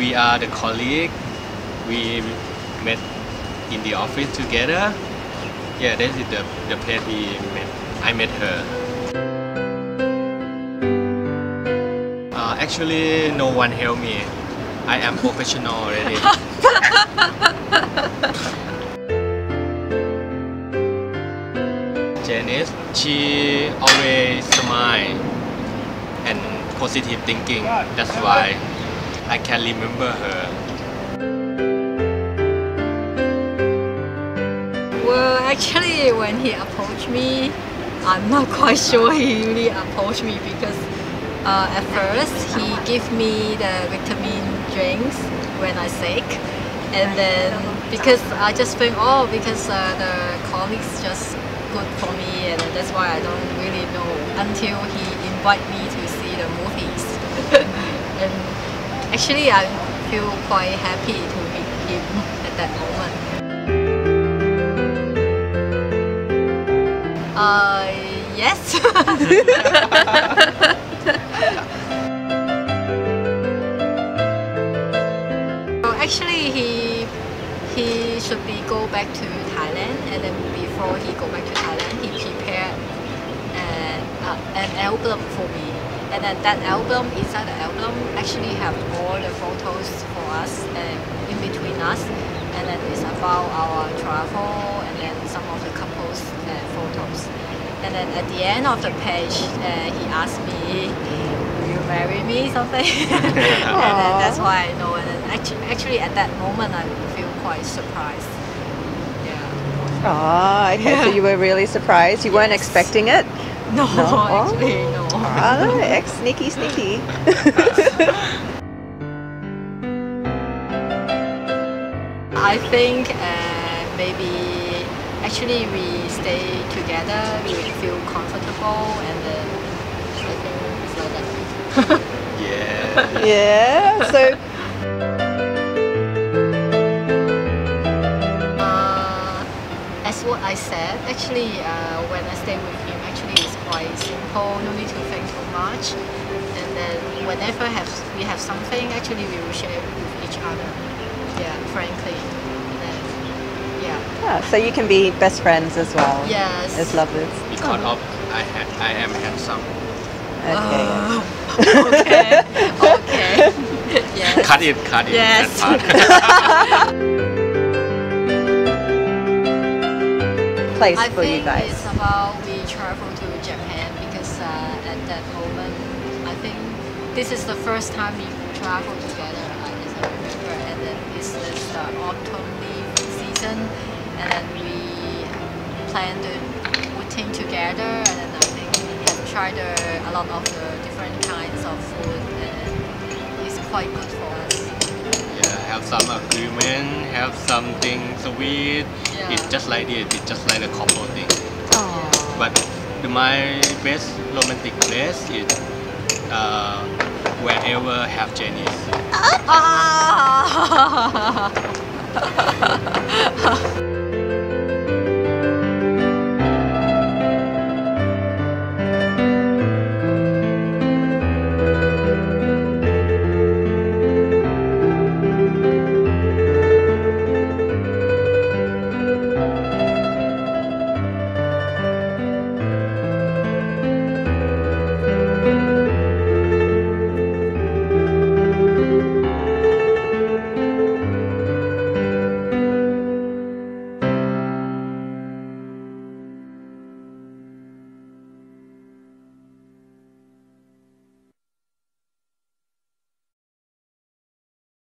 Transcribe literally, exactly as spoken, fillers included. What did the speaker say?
we are the colleague. We met in the office together. Yeah, this is the the place we met. I met her. Uh, actually, no one helped me. I am professional already. Janice, she always smile and positive thinking. That's why I can remember her. Well, actually, when he approached me, I'm not quite sure he really approached me because uh, at first he gave me the vitamin drinks when I sick, and then because I just think, oh, because uh, the comics just good for me, and that's why I don't really know until he invite me to see the movies. And actually, I feel quite happy to meet him at that moment. Uh, yes. So actually, he he should be go back to Thailand, and then before he go back to Thailand, he prepared an, uh, an album for me. And then that album, inside the album, actually have all the photos for us and in between us. And then it's about our travel and then some of the couples uh, photos. And then at the end of the page, uh, he asked me, "Will you marry me?" something. And then that's why I know. And then actually, actually at that moment, I feel quite surprised. Yeah. Oh, okay. So you were really surprised. You weren't Yes. expecting it. No, No? actually, no. Oh, ex sneaky, sneaky. I think uh, maybe actually we stay together, we feel comfortable, and then I think it's like that. Yeah. Yeah. So uh, as what I said, actually uh, when I stay with him, actually it's quite simple, no need to think too much. And then whenever have, we have something, actually we will share with each other. Yeah, frankly. And then, yeah. ah, so you can be best friends as well. Yes. As lovers. Because of I ha I am handsome. Okay. Uh, okay. Okay. Yes. Cut it, cut it. Yes. That part. Place I for you think guys. it's about we travel to Japan because uh, at that moment, I think this is the first time we travel together, uh, as I remember, and then this is the autumn leaf season, and then we plan the routine together, and then I think we have tried uh, a lot of the different kinds of food, and it's quite good for us. Yeah, have some agreement, have something sweet. Yeah. It's just like this, it's just like a couple thing. Oh. But the, my best romantic place is uh, wherever have Janice. Ah!